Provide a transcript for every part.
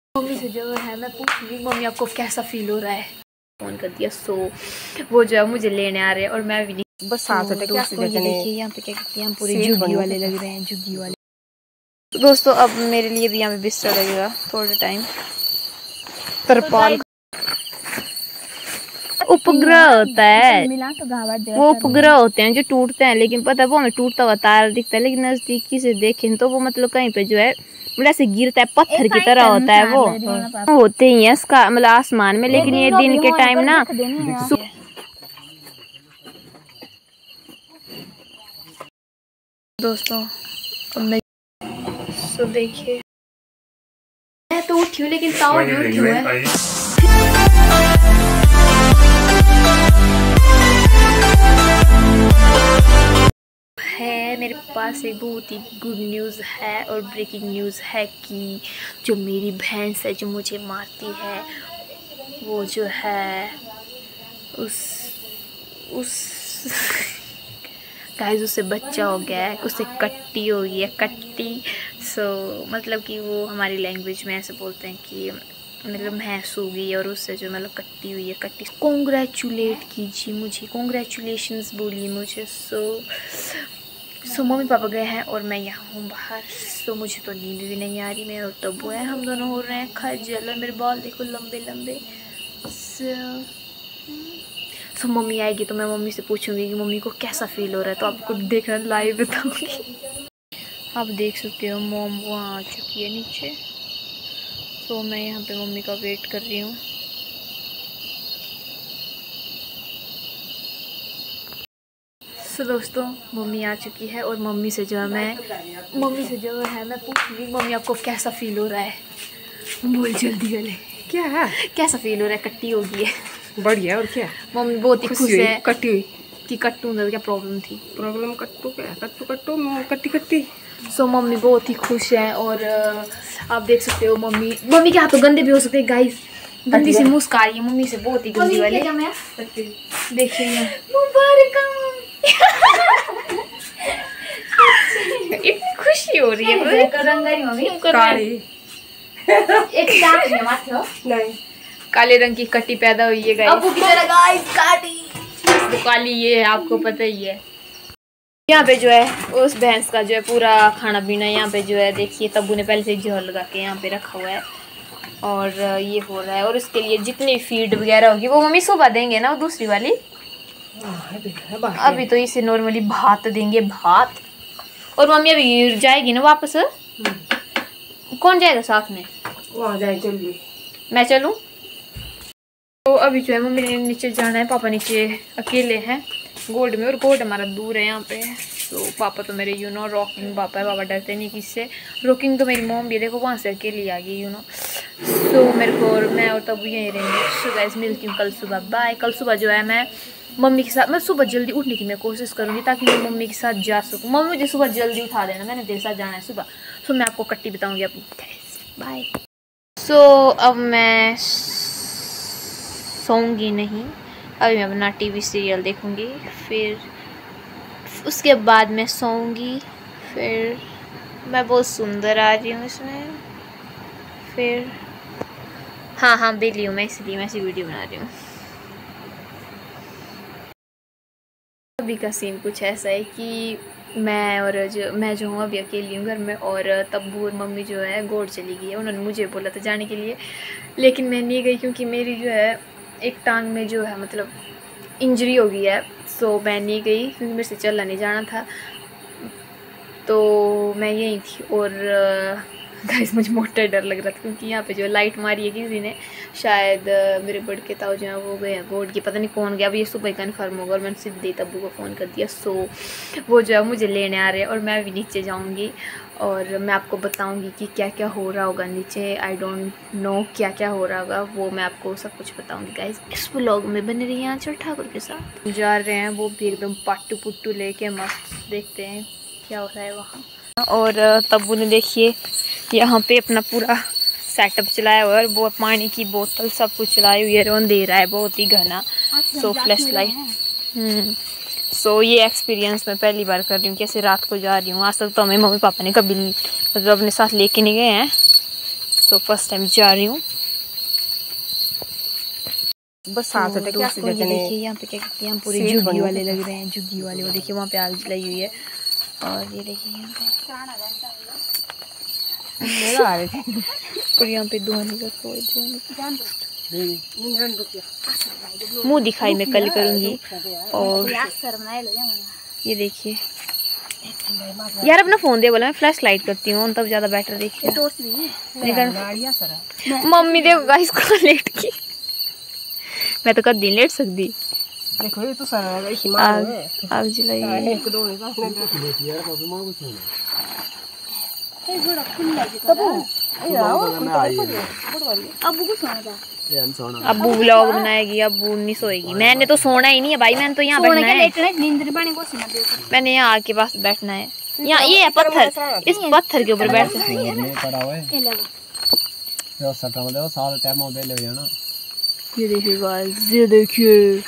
Mummy से जो है मैं पूछूंगी मम्मी आपको कैसा फील हो रहा है। फोन कर दिया। सो वो जो है मुझे लेने आ रहे हैं और मैं भी नहीं। बस साथ तो दोस्तों ये देखिए यहाँ पे क्या कहते हैं, हम पूरे जुग्गी वाले लग रहे हैं, जुग्गी वाले। तो दोस्तों अब मेरे लिए भी यहाँ पे बिस्तर लगेगा थोड़ा टाइम। तरपाल उपग्रह होता है, वो उपग्रह होते हैं जो टूटते हैं, लेकिन पता है वो हमें टूटता हुआ तारा दिखता है, लेकिन नजदीकी से देखें तो वो मतलब कहीं पे जो है मतलब ऐसे गिरता है, पत्थर की तरह होता है। वो होते ही है इसका मतलब आसमान में, लेकिन ये दिन के टाइम ना। दोस्तों अब मैं सो देखिए मैं तो उठी हूँ लेकिन ताऊ भी उठी हुआ है। मेरे पास एक बहुत ही गुड न्यूज़ है और ब्रेकिंग न्यूज़ है कि जो मेरी भैंस है जो मुझे मारती है वो जो है उस गाइस उससे बच्चा हो गया है, उससे कट्टी हो गई है, कट्टी। सो मतलब कि वो हमारी लैंग्वेज में ऐसे बोलते हैं कि मतलब भैंस हो गई और उससे जो मतलब कट्टी हुई है, कट्टी। कॉन्ग्रेचुलेट कीजिए मुझे, कॉन्ग्रेचुलेशंस बोलिए मुझे। सो मम्मी पापा गए हैं और मैं यहाँ हूँ बाहर। सो मुझे तो नींद भी नहीं आ रही, मैं और तब्बू है, हम दोनों हो रहे हैं खजल और मेरे बाल देखो लंबे लंबे। सो मम्मी आएगी तो मैं मम्मी से पूछूंगी कि मम्मी को कैसा फील हो रहा है, तो आपको देखना लाइव बताऊंगी। आप देख सकते हो मॉम वहाँ आ चुकी है नीचे। तो मैं यहाँ पे मम्मी का वेट कर रही हूँ। सो दोस्तों मम्मी आ चुकी है और मम्मी से जो है मैं पूछूंगी मम्मी आपको कैसा फील हो रहा है। बोल जल्दी वाले क्या है, कैसा फील हो रहा है? कट्टी हो गई है, बढ़िया। और क्या, मम्मी बहुत ही खुश है। कट्टी हुई कि कट्टू में क्या प्रॉब्लम थी? प्रॉब्लम कट्टू क्या, कट्टू कट्टू कट्टी कट्टी। सो मम्मी बहुत ही खुश है और आप देख सकते हो मम्मी के हाथ तो गंदे भी हो सकते हैं गाइस। गंदी सी मुस्क आ रही है मम्मी से, बहुत ही गंदी वाली। देखिए इतनी खुशी हो रही है नहीं, काले रंग की कट्टी पैदा हुई है गाइस। तो काली ये है, आपको पता ही है। यहाँ पे जो है उस भैंस का जो है पूरा खाना पीना यहाँ पे जो है देखिए तब्बू ने पहले से झोल लगा के यहाँ पे रखा हुआ है और ये हो रहा है। और उसके लिए जितनी फीड वगैरह होगी वो मम्मी सुबह देंगे ना, वो दूसरी वाली। अभी तो इसे नॉर्मली भात देंगे, भात। और मम्मी अभी जाएगी ना वापस। कौन जाएगा साथ में? वहाँ जाए जल्दी, मैं चलूँ? तो अभी जो है मम्मी ने नीचे जाना है, पापा नीचे अकेले हैं गोल्ड में, और गोल्ड हमारा दूर है यहाँ पे। तो पापा तो मेरे रॉकिंग पापा है, पापा डरते नहीं किससे। रॉकिंग तो मेरी मॉम भी देखो वहाँ से अकेली आ गई सो मेरे को और मैं और तब यहीं रहेंगे। सो गाइस मिलती हूँ कल सुबह, बाय। कल सुबह जो है मैं मम्मी के साथ, मैं सुबह जल्दी उठने की मैं कोशिश करूँगी ताकि मैं मम्मी के साथ जा सकूँ। मम्मी मुझे सुबह जल्दी उठा देना, मैंने तेरे साथ जाना है सुबह। सो मैं आपको कट्टी बताऊँगी अपनी, बाय। सो अब मैं सोऊंगी नहीं, अभी मैं अपना टीवी सीरियल देखूंगी, फिर उसके बाद मैं सोऊंगी। फिर मैं बहुत सुंदर आ रही हूँ इसमें, फिर हाँ बेली हूँ मैं, इसलिए मैं ऐसी वीडियो बना रही हूँ। अभी का सीन कुछ ऐसा है कि मैं जो हूँ अभी अकेली हूँ घर में, और तब्बू और मम्मी जो है गोड़ चली गई है। उन्होंने मुझे बोला था जाने के लिए, लेकिन मैं नहीं गई क्योंकि मेरी जो है एक टांग में जो है मतलब इंजरी हो गई है। सो मैं नहीं गई क्योंकि मेरे से चलना नहीं जाना था, तो मैं यहीं थी। और गाइस मुझे मोटा डर लग रहा था क्योंकि यहाँ पे जो लाइट मारी है किसी ने, शायद मेरे बड़ के ताऊ जो है वो गए गोड की, पता नहीं कौन गया। अब ये सुबह कन्फर्म होगा और मैंने सीधे तब्बू को फ़ोन कर दिया। सो वो जो है मुझे लेने आ रहे हैं और मैं भी नीचे जाऊँगी और मैं आपको बताऊँगी कि क्या क्या हो रहा होगा नीचे। आई डोंट नो क्या क्या हो रहा होगा, वो मैं आपको सब कुछ बताऊँगी गाइस। इस व्लॉग में बने रहिए आंचल ठाकुर के साथ। जा रहे हैं वो भी एकदम पाट्टू पुट्टू लेके, मस्त देखते हैं क्या हो रहा है वहाँ। और तब्बू ने देखिए यहाँ पे अपना पूरा सेटअप चलाया हुआ है, और वो पानी की बोतल सब कुछ चलाई हुई है, रोन दे रहा है बहुत ही घना। सो फ्लैश लाइट सो ये एक्सपीरियंस मैं पहली बार कर रही हूँ, कैसे रात को जा रही हूँ। आज तक तो हमें मम्मी पापा ने कभी मतलब अपने साथ लेके नहीं गए हैं, सो फर्स्ट टाइम जा रही हूँ। बस साथ तो दोस्तों ये देखिए यहाँ पे क्या कहते हैं, हम पूरे झुग्गी वाले लग रहे हैं, झुग्गी वाले। वो देखिए वहाँ पे आग जलाई हुई है। और ये देखिए यहाँ पे और यहाँ पे धुआं मुँह दिखाई मैं कल करूँगी। और ये देखिए यार अपना फोन दे, बोला मैं फ्लैश लाइट करती हूँ तब ज्यादा बेटर देखिए। मम्मी देखो गाइस को लेट की, मैं तो कभी लेट सकती। देखो ये तो सारा आग जलाई है। अब्बू व्लॉग बनाएगी, अब्बू नहीं सोएगी। मैंने तो सोना ही नहीं है भाई, मैंने तो यहाँ बैठना है। मैंने यहाँ आके पास बैठना है। यहाँ ये है पत्थर, इस पत्थर के ऊपर बैठ ये देखिए गाइस, ये देखिए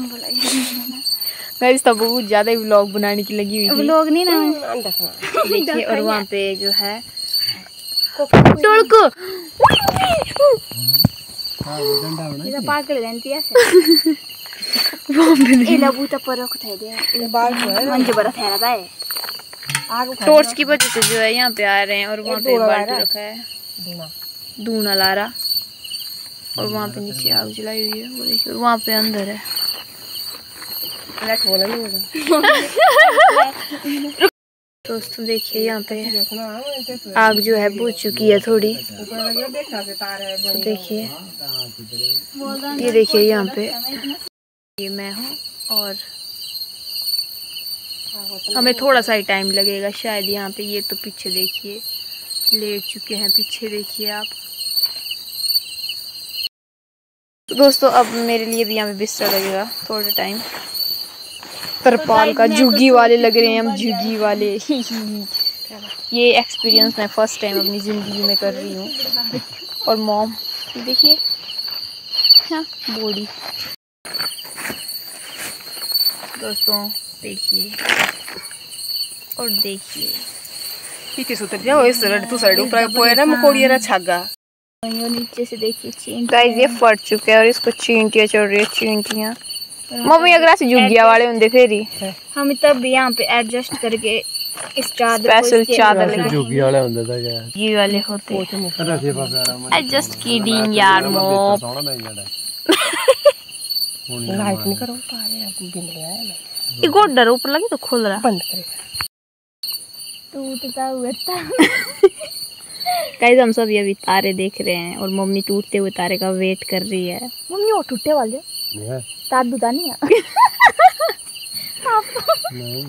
गाइस तो बहुत ज्यादा व्लॉग बनाने की लगी हुई थी। व्लॉग नहीं ना देखिए। और वहाँ पे जो है टॉर्च की वजह से जो है यहाँ पे आ रहे हैं। और वहाँ पे बाल्टी रखा है, धुआं ला रहा। और वहाँ पे नीचे आग जलाई हुई है, वो देखिए। और वहाँ पे अंदर है दोस्तों देखिए यहाँ पे आग जो है बुझ चुकी है थोड़ी। तो देखिए ये देखिए यहाँ पे ये मैं हूँ। और हमें थोड़ा सा ही टाइम लगेगा शायद यहाँ पे। ये तो पीछे देखिए लेट चुके हैं, पीछे देखिए आप। तो दोस्तों अब मेरे लिए भी यहाँ पे बिस्तर लगेगा थोड़ा टाइम। तरपाल का झुग्गी वाले लग रहे हैं हम, झुग्गी वाले। ये एक्सपीरियंस मैं फर्स्ट टाइम अपनी ज़िंदगी में कर रही हूँ। और मॉम ये देखिए हाँ बॉडी। दोस्तों देखिए और देखिए पीछे सुतर जाओ इस साइड, तू साइड ऊपर पोएरा मकोड़िया छागा। नीचे से देखिए गाइस ये फट चुके हैं और इसको चींटियाँ चढ़ रही है, चींटियाँ। मम्मी अगर ऐसे झुग्गिया वाले होंगे फिर ही हम तब यहाँ पे एडजस्ट करके इस चादर स्पेशल चादर लेके झुग्गी वाले होंगे था क्या? ये वाले होते आई जस्ट किडिंग यार मॉम। लाइट नहीं करो पारे आपको बिन गया है। ये गोडर ऊपर लगी तो खोल रहा बंद करे टूटता हुआ गाइस हम सब अभी तारे देख रहे हैं। और मम्मी टूटते हुए तारे का वेट कर रही है। मम्मी वो टूटने वाले तार दूधा नहीं है नहीं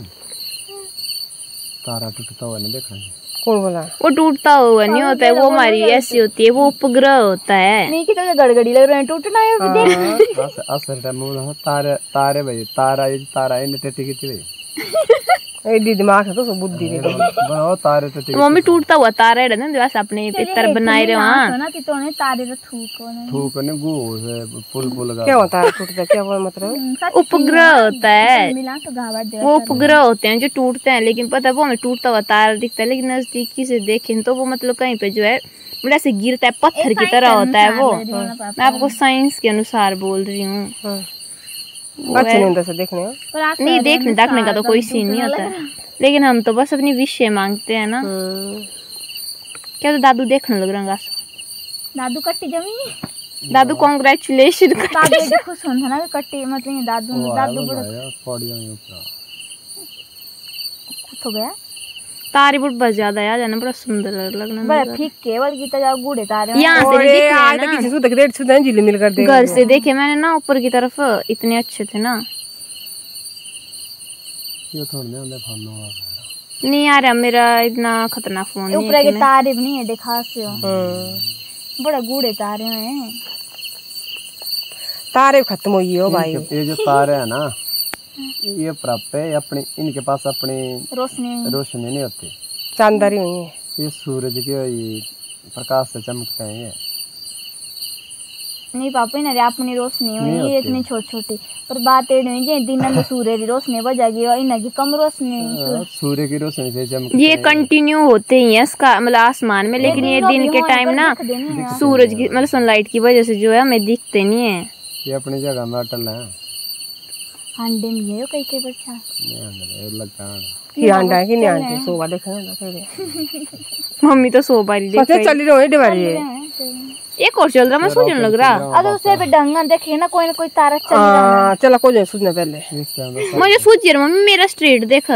तारा टूटता हुआ नहीं देखा। कौन बोला? वो टूटता हुआ नहीं होता है, वो हमारी ऐसी होती है, वो उपग्रह होता है। नहीं कि तो गड़गड़ी लग रहा है, टूटना है अभी। असर टाइम तारे तारे भाई तारा इन टेटी की भाई एडी दिमाग है तो सब बुद्धि दे बनाओ तारे टेटी। मम्मी टूटता हुआ तारा है ना जैसे अपने पितर बनाए रहे वहां ना कि तोने तारे रे थूक ने गो से पुल का क्या होता है टूटता क्या वो मतलब उपग्रह होता है। वो उपग्रह होते हैं जो टूटते हैं, लेकिन पता है वो हमें टूटता हुआ तारा दिखता है, लेकिन नजदीकी से देखें तो वो मतलब कहीं पे जो है ऐसे गिरता है, पत्थर की तरह होता है वो। मैं आपको साइंस के अनुसार बोल रही हूँ। अच्छा नहीं होता देखने नहीं देखने का तो कोई सीन नहीं होता है, लेकिन हम तो बस अपनी विश मांगते हैं ना। क्या तो दादू देखने लग रहा है दादू कट्टी जमी। दादू कांग्रेचुलेशन। दादू खुश होता ना कट्टी मतलब दादू हो गया। तारे बहुत ज्यादा याद है ना, बड़ा सुंदर लगना बड़ा ठीक केवल की तरह गुड़े तारे यहाँ से दिख रहे हैं ना। घर से देखे मैंने ना ऊपर की तरफ इतने अच्छे थे ना। ये नहीं आ रहा मेरा इतना खतरनाक फोन। ऊपर के तारे भी नहीं है देखा से बड़ा गुड़े तारे हैं। तारे खत्म हुई हो भाई। ये जो तारे है ना ये प्राप्त है अपनी, इनके पास अपनी रोशनी नहीं होती, चांदारी हुई है। ये सूरज के प्रकाश से चमकते हैं। नहीं पापा ना अपनी रोशनी हुई इतनी छोटी छोटी पर बात एड़ी जे दिन में सूर्य की रोशनी बजागी और इनकी कम रोशनी सूर्य की रोशनी से चमक ये कंटिन्यू होते ही है इसका मतलब आसमान में, लेकिन ये दिन के टाइम ना सूरज की मतलब सनलाइट की वजह से जो है हमें दिखते नहीं है। ये अपनी जगह में अटल है। अंडे नहीं है कई कई बच्चा नहीं अंडे लगा ये अंडा है कि नहीं आंटी सोवा देखा ना फिर मम्मी तो 100 बार देखा चल रही है डिवारी है एक और चल रहा मैं सोचने लग रहा अगर उसे पे ढंगा देखे ना कोई तारा चल रहा है। चलो को जाए सूझने पहले मुझे सूझ रहा मम्मी मेरा स्ट्रेट देखा।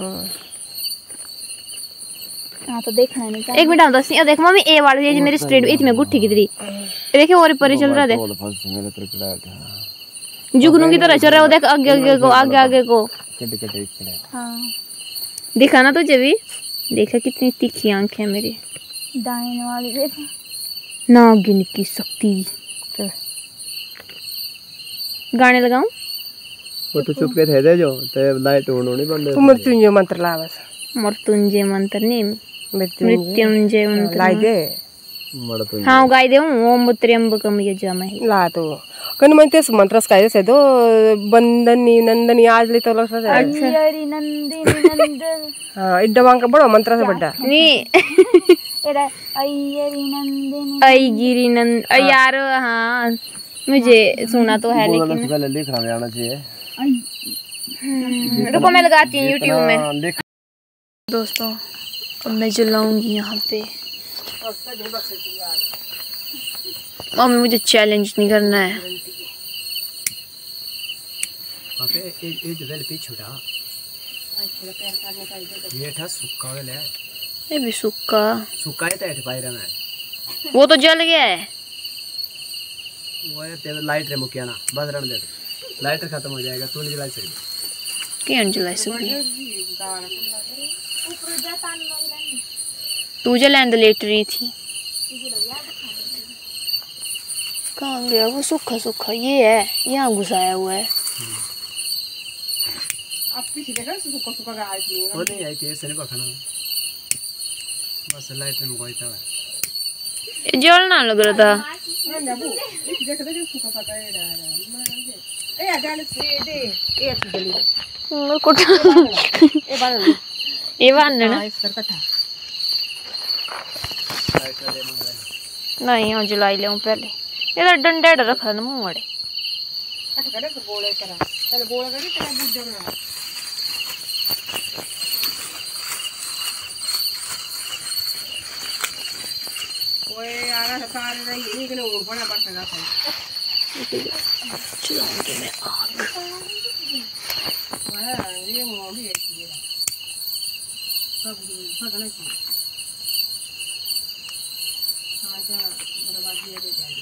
हां तो देखना नहीं चाहिए। एक मिनट दस देख मम्मी ए वाली ये मेरी स्ट्रेट इतनी गुट्ठी किधरी देखे और पर चल रहा देख जुगनू की तरह चल रहा है। देख आगे आगे को आगे आगे को हां दिखा ना तुझे भी देखा कितनी तीखी आंखें हैं मेरी दाएं वाली देख नागिन की शक्ति। गाने लगाऊं वो तो चुप के थे दे जो ते लाइट ऑन होनी बंद तू मृत्युंजय मंत्र ला बस मृत्युंजय मंत्र नहीं मृत्युंजय मंत्र लाई दे मृत्युंजय हां गाई दे ओम त्र्यंबकम यजामहे ला तो कन मैं तेस मंत्रस काय से दो बंदनी नंदनी आज ले तो लग रहा है हरि नंदिनी नंदन हां इड्डा वांग का बड़ा मंत्र से बड़ा नहीं एड़ा अय्यरी नंदिनी अयगिरी नंद यार हां मुझे सुना तो है लेकिन पहले लिखना भी आना चाहिए। रुको मैं लगाती हूं YouTube में। दोस्तों अब मैं जलाऊंगी यहाँ पे। मम्मी मुझे चैलेंज नहीं करना है। एक वेल पीछे उठा ये था सूखा वेल है ये भी सूखा है तो पायरा में वो तो जल गया है वो है लाइट रे मुकिया ना बस रहने दे लाइटर खत्म हो जाएगा तू नहीं जला सकती क्या जला सकती तू जलाने तो लेट रही थी कहाँ गया वो सूखा सूखा ये है यहाँ घुसाया हुआ है। आप पीछे देखा सूखा सूखा गाय थी वो नहीं आई थी ऐसे नहीं पकड़ना बस लाइट में कोई था जलना लग रहा था देख दे सूखा सूखा है ए आ जाने से दे ए जली मेरे को ये बांध ना इस कर कथा नहीं हम जुलाई ले पहले इधर डंडा रखा ना मुंह मड़े कट करे तो बोले करा चल बोले करी तेरा बुद्ध में ओए आना सारे रही ये के ऊपर बड़ा पड़ता जाता है चलाऊंगी मैं आग वाह ये वो भी है सब पकड़ना चाहिए आजा बर्बादी है जाएगी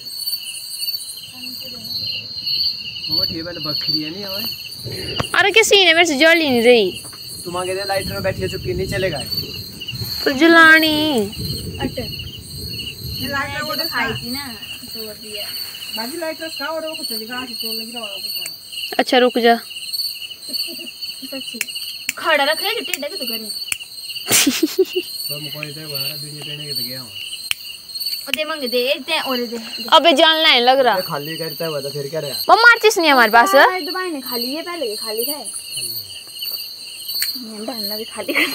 वो ठीक है बकरी है नहीं ओए अरे क्या सीन है मेरे से जल ही नहीं रही तुम आगे दे लाइटर में बैठी है चुपकी नहीं चलेगा तो जलानी अच्छा लाइटर वो दिखाई थी ना तो दिया बाजी लाइटर का और वो कुछ दिखा तो लग रहा है। अच्छा रुक जा सच्ची खड़ा रख ले टेढ़ा के तो करे तो मैं कोई दे बाहर वीडियो करने के तो गया हूं दे मंगे दे दे और दे अबे जानना है लग रहा खाली करता हुआ तो फिर क्या रहेगा वो माचिस नहीं हमारे पास दवाई ने खाली है पहले ये खाली है मैं डालना भी खाली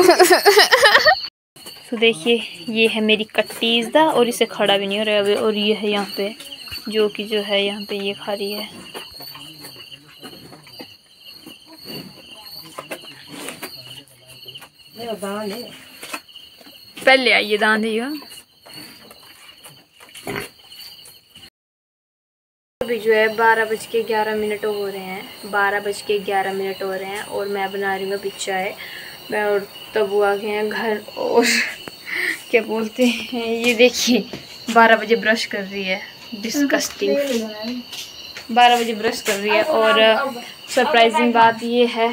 तो देखिए ये है मेरी कट्टीज दा और इसे खड़ा भी नहीं हो रहा है और ये है यहाँ पे जो कि जो है यहाँ पे ये खा रही है। पहले आइए दान दिएगा अभी जो है 12:11 हो रहे हैं 12:11 हो रहे हैं और मैं बना रही हूँ अभी चाय। मैं और तबू आ गए हैं घर और क्या बोलते हैं ये देखिए 12 बजे ब्रश कर रही है डिस्कस्टिंग 12 बजे ब्रश कर रही है। और सरप्राइजिंग बात ये है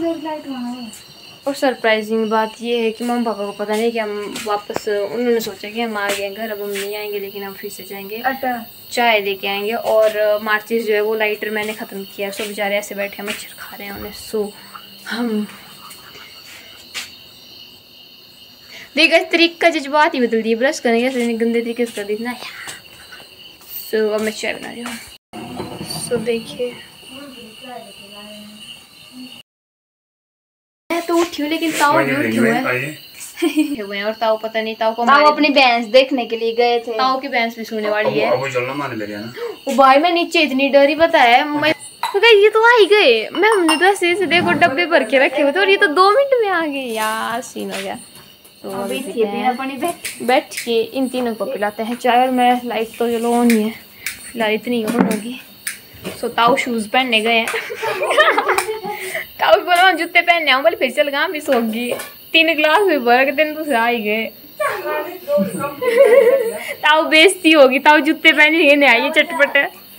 कि मम्मी पापा को पता नहीं कि हम वापस उन्होंने सोचा कि हम आ गए घर अब हम नहीं आएंगे लेकिन हम फिर से जाएंगे चाय लेके आएंगे। और माचिस जो है वो लाइटर मैंने ख़त्म किया सो बेचारे ऐसे बैठे मच्छर खा रहे हैं उन्हें सो हम देखा तरीका जज्बात ही बदल दिए ब्रश करने के गंदे तरीके से कर दी ना सो अब मैं चाय बना रही हूँ। सो देखिए मैं तो उठी हूँ लेकिन ताऊ भी उठी हुए हैं और ताऊ पता नहीं ताऊ को अपनी भैंस देखने के लिए गए थे। ताऊ की भैंस भी सोने वाली है। ओ भाई मैं नीचे इतनी डरी पता है, मैं ये तो आ ही गए। मैं हमने तो ऐसे देखो डब्बे भर के रखे हुए थे और ये तो 2 मिनट में आ गए यार, सीन हो गया। तो अभी बैठ के इन तीनों को पिलाते हैं चाय और मैं लाइट तो चलो ऑन ही है फिलहाल, इतनी ऑन होगी। सो ताऊ शूज़ पहनने गए हैं ताऊ बोला जूते पहनने आऊँ बोले फिर चल गया भी सोगी 3 गिलास भी भर के दिन तो आ ही गए। ताऊ बेइज्जती होगी, ताऊ जूते पहन लिए नहीं आई चटपट।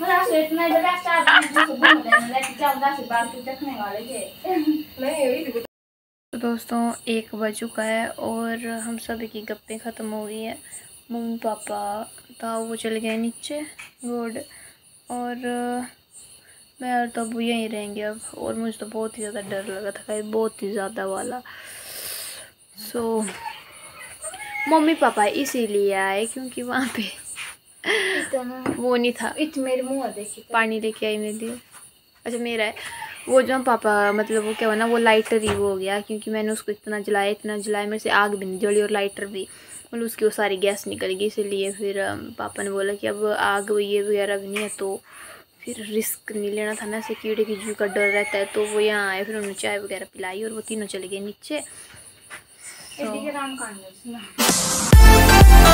तो दोस्तों 1 बज चुका है और हम सभी की गप्पें ख़त्म हो गई है। मम्मी पापा ताऊ वो चले गए नीचे रोड और मैं और तब यहीं रहेंगे अब। और मुझे तो बहुत ही ज़्यादा डर लगा था कहीं, बहुत ही ज़्यादा वाला। सो मम्मी पापा इसीलिए आए क्योंकि वहाँ पे वो नहीं था। मेरे मुँह देखिए पानी लेके आई मेरे लिए। अच्छा मेरा है वो जो पापा मतलब वो क्या हुआ ना वो लाइटर ही वो हो गया क्योंकि मैंने उसको इतना जलाया मेरे से आग भी नहीं जली और लाइटर भी मतलब उसकी वो सारी गैस निकल गई। इसीलिए फिर पापा ने बोला कि अब आग ये वगैरह भी नहीं है तो फिर रिस्क नहीं लेना था ना, ऐसे कीड़े की जू का डर रहता है। तो वो यहाँ आए फिर उन्होंने चाय वगैरह पिलाई और वो तीनों चले गए नीचे।